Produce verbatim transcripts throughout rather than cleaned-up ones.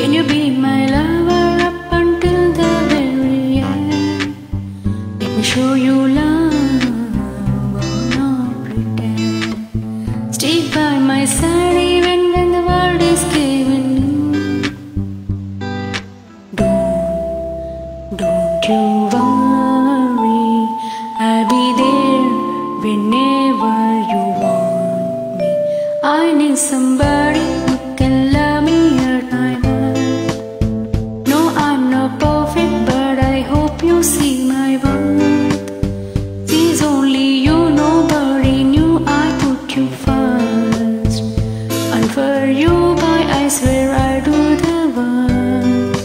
Can you be my lover up until the very end? Let me show you love, oh, not pretend. Stay by my side even when the world is giving in. Don't, don't you worry, I'll be there whenever you want me. I need somebody who can love me at my best. No, I'm not perfect, but I hope you see my worth. Sees only you, nobody knew I put you first. And for you, boy, I swear I do the worst.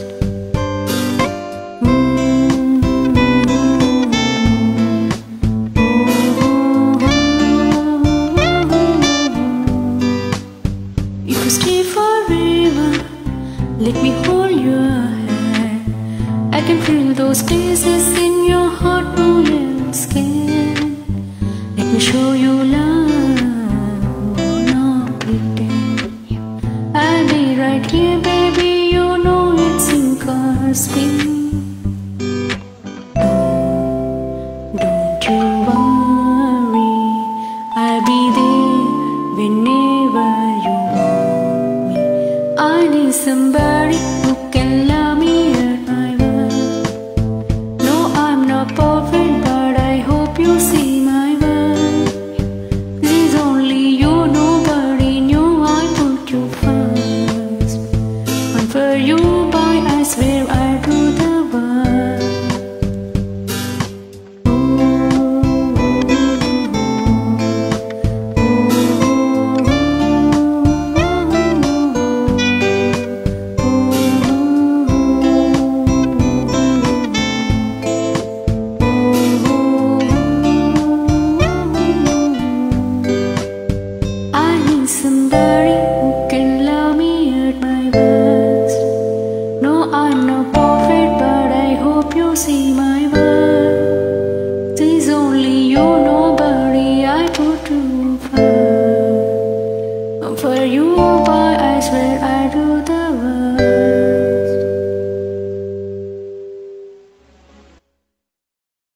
If you stay forever, let me hold your hand. I can feel those places in your heart, no else can. Let me show you love, oh, not pretend. I'll be right here, baby, you know it's sink or swim. Don't you worry, I'll be there whenever you want me. I need somebody who can love me at my worst. No, I'm not perfect, but I hope you see my worth. Please only you, nobody knew I put you first. And for you, boy, I swear I do the worst. Somebody who can love me at my best. No, I'm not perfect, but I hope you see my worth. There's only you know.